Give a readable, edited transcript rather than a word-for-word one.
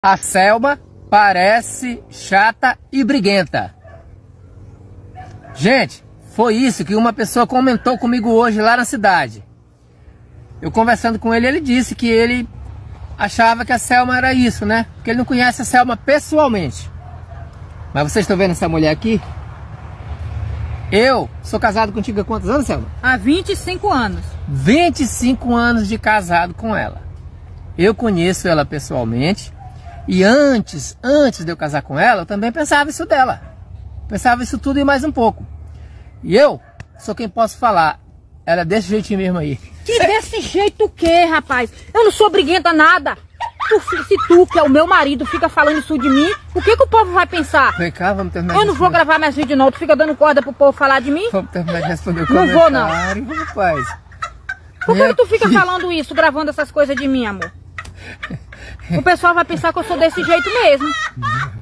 A Selma parece chata e briguenta. Gente, foi isso que uma pessoa comentou comigo hoje lá na cidade. Eu conversando com ele, ele disse que ele achava que a Selma era isso, né? Porque ele não conhece a Selma pessoalmente. Mas vocês estão vendo essa mulher aqui? Eu sou casado contigo há quantos anos, Selma? Há 25 anos. 25 anos de casado com ela. Eu conheço ela pessoalmente. E antes de eu casar com ela, eu também pensava isso dela. Pensava isso tudo e mais um pouco. E eu sou quem posso falar. Ela é desse jeitinho mesmo aí. Que desse jeito o quê, rapaz? Eu não sou briguenta nada. Se tu, que é o meu marido, fica falando isso de mim, o que o povo vai pensar? Vem cá, vamos terminar. Eu não vou gravar mais vídeo não. Tu fica dando corda pro povo falar de mim? Vamos terminar de responder o comentário. Não vou não. Rapaz. Por que tu fica falando isso, gravando essas coisas de mim, amor? O pessoal vai pensar que eu sou desse jeito mesmo.